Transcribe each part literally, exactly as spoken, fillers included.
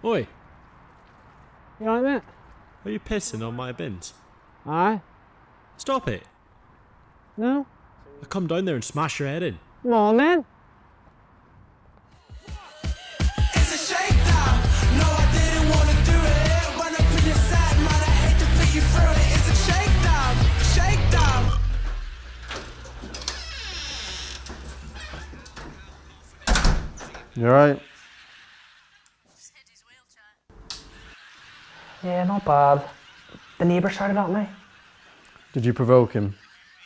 Oi, You alright, mate? are you pissing on my bins? Aye. Stop it. No? I'll come down there and smash your head in. Come on, then. It's a shakedown. No, I didn't want to do it. Run up in your side, man, I hate to put you through it. It's a shakedown. Shakedown. You alright? Yeah, not bad. The neighbour shouted at me. Did you provoke him?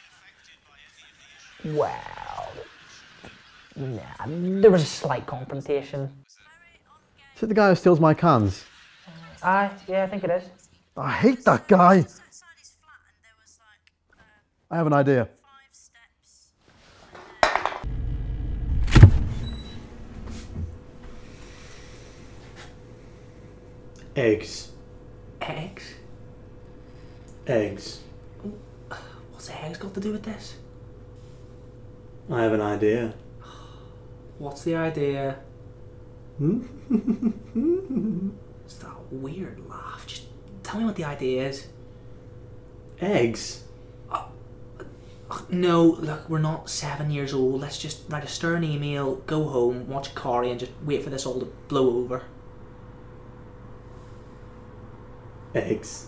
Well, nah, there was a slight confrontation. Is it the guy who steals my cans? Aye, yeah, I think it is. I hate that guy! I have an idea. Eggs. Eggs? Eggs. What's eggs got to do with this? I have an idea. What's the idea? Hmm? It's that weird laugh. Just tell me what the idea is. Eggs? Uh, no, look, we're not seven years old. Let's just write a stern email, go home, watch Corrie and just wait for this all to blow over. Eggs.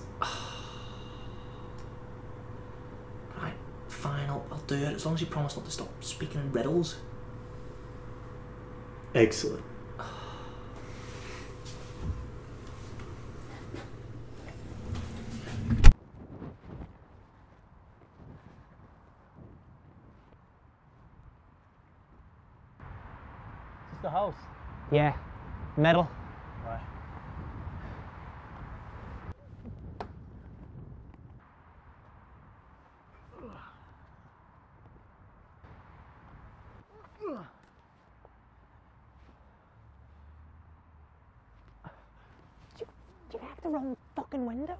Right, fine, I'll, I'll do it as long as you promise not to stop speaking in riddles. Excellent. Is this the house? Yeah, middle. Right. Did you hack the wrong fucking window?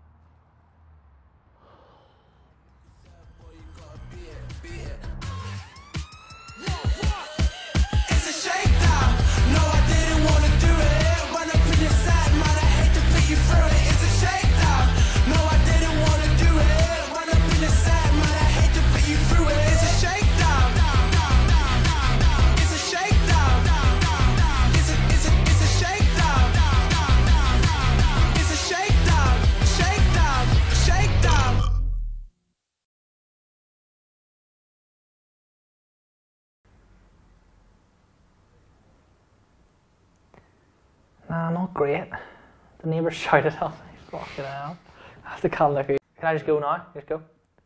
It's a shakedown. No, I didn't want to do it. Run up in your side, man, I hate to put you through it. It's a shakedown. No, I didn't want to do it. Run up in your side, man, I hate to put you through it. It's a shakedown. It's a shakedown. It's a, it's a, it's a shakedown. It's a shakedown. Shakedown. Shakedown. Nah, not great. The neighbour shouted at me. Fucking hell. I have to calm down. Can I just go now? Just go.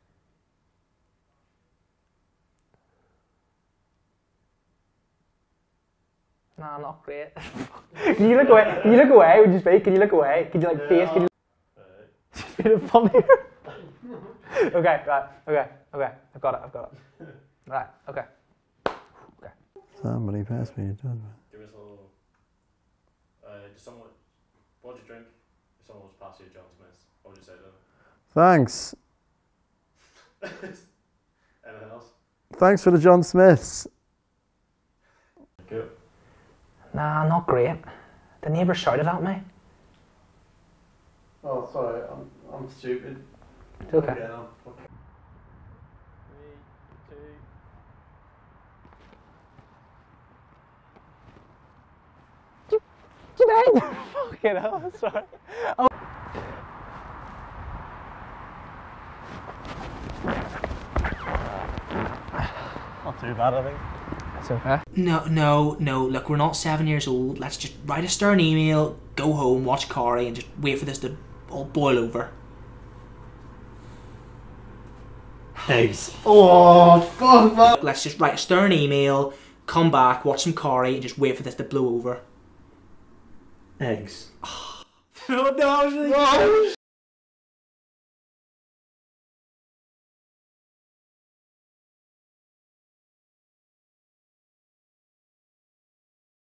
Nah, not great. Can you look away? Can you look away? Would you speak? Can you look away? Can you like face? Can you? Just made it funnier. Okay, right. Okay, okay. I've got it. I've got it. Right. Okay. Okay. Somebody pass me a judgment. Give us a little. Uh, just someone. What would you drink? If someone was past you, John Smith, what would you say to them? Thanks. Anything else? Thanks for the John Smiths. Good. Nah, not great. The neighbour shouted at me. Oh, sorry, I'm, I'm stupid. It's okay. Yeah, Jermaine! Fucking hell, sorry. Oh. Not too bad, I think. It's okay. No, no, no, look, we're not seven years old. Let's just write a stern email, go home, watch Corrie, and just wait for this to all boil over. Eggs. Oh, fuck, man. Let's just write a stern email, come back, watch some Corrie, and just wait for this to blow over. Eggs. No, no, I was really Oh,